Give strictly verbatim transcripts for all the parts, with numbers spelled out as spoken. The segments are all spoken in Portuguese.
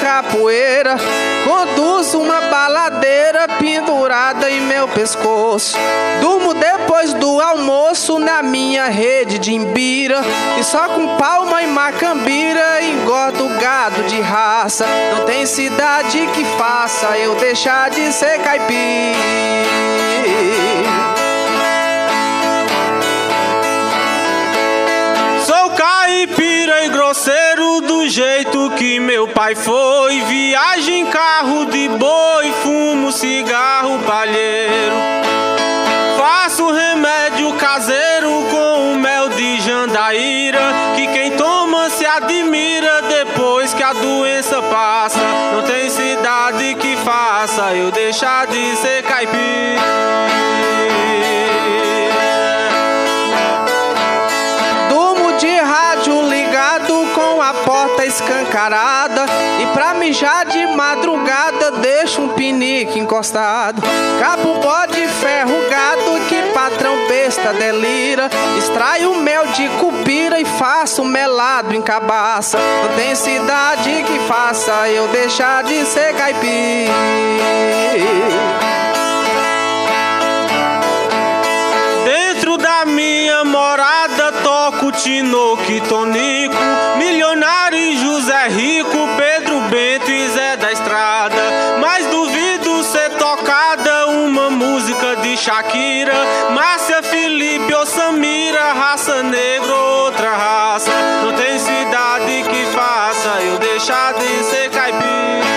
capoeira, conduzo uma baladeira pendurada em meu pescoço. Durmo depois do almoço na minha rede de imbira, e só com palma e macambira engordo gado de raça. Não tem cidade que faça eu deixar de ser caipira. Sou caipira e grosseiro do jeito que meu pai foi. Viajo em carro de boi, fumo cigarro palheiro. Faço remédio caseiro com mel de jandaíra, que quem toma se admira depois que a doença passa. Não tem cidade que faça eu deixar de ser caipira. A porta escancarada, e pra mijar de madrugada deixo um pinique encostado. Cabo bode ferrugado que patrão besta delira, extraio mel de cupira e faço melado em cabaça. Não tem cidade que faça eu deixar de ser caipira. Dentro da minha morada toco tinoco, tonico, Milionário e José Rico, Pedro Bento e Zé da Estrada. Mas duvido ser tocada uma música de Shakira, Márcia, Felipe ou Samira, raça negra ou outra raça. Não tem cidade que faça eu deixar de ser caipira.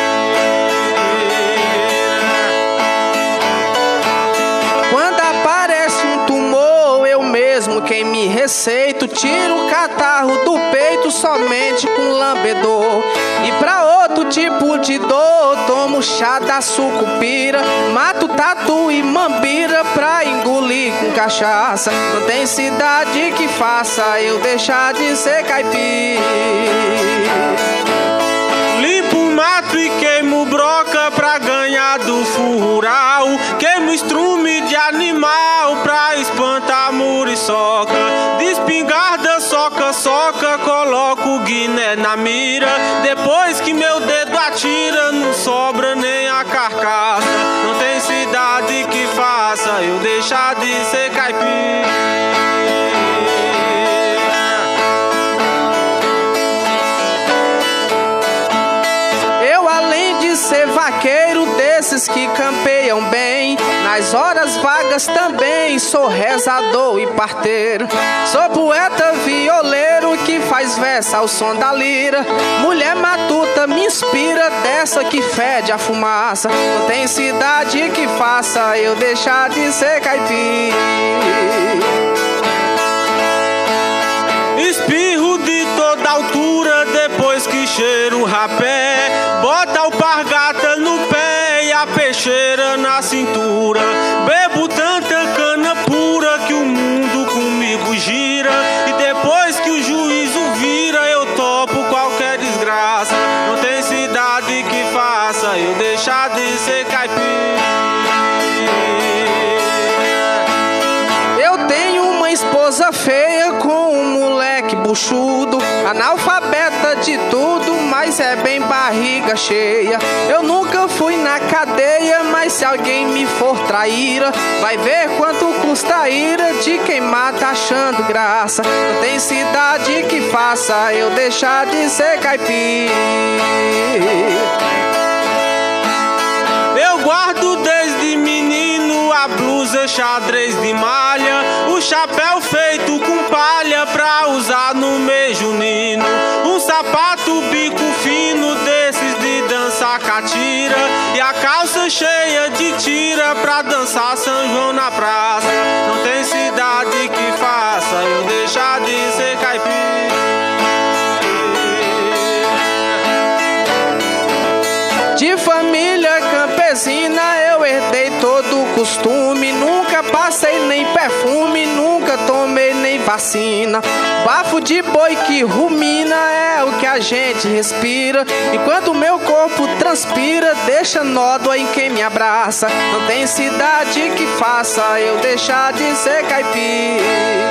Quando aparece um tumor, eu mesmo quem me receito, tiro o catarro do peito somente com lambedor. E pra outro tipo de dor, tomo chá da sucupira, mato tatu e mambira pra engolir com cachaça. Não tem cidade que faça eu deixar de ser caipira. Limpo o mato e queimo broca pra ganhar do rural, queimo estrume de animal pra espantar muriçoca. De espingarda, soca, soca, coloco o guiné na mira. Depois que meu dedo atira, não sobra nem a carcaça. Não tem cidade que faça eu deixar de ser caipira. Ser vaqueiro desses que campeiam bem, nas horas vagas também sou rezador e parteiro. Sou poeta violeiro que faz verso ao som da lira. Mulher matuta me inspira, dessa que fede a fumaça. Não tem cidade que faça eu deixar de ser caipira. Espirro de toda altura depois que cheiro o rapé, bota alpargata no pé e a peixeira na cintura. Bebo tanta cana pura que o mundo comigo gira, e depois que o juízo vira eu topo qualquer desgraça. Não tem cidade que faça eu deixar de ser caipira. Eu tenho uma esposa feia com um moleque buchudo, analfabeta de tudo, mas é bem barriga cheia. Eu nunca fui na cadeia, mas se alguém me for traíra, vai ver quanto custa a ira de quem mata achando graça. Não tem cidade que faça eu deixar de ser caipira. Eu guardo desde menino a blusa xadrez de malha, o chapéu feito com palha pra usar no mês junino, um sapato bico fino desses de dançar catira, e a calça cheia de tira pra dançar São João na praça. Não tem cidade que faça eu deixar de ser caipira. De família campesina eu herdei todo o costume, nunca passei nem perfume, nunca tomei nem vacina. Bafo de boi que rumina é o que a gente respira, enquanto meu corpo transpira, deixa nódoa em quem me abraça. Não tem cidade que faça eu deixar de ser caipira.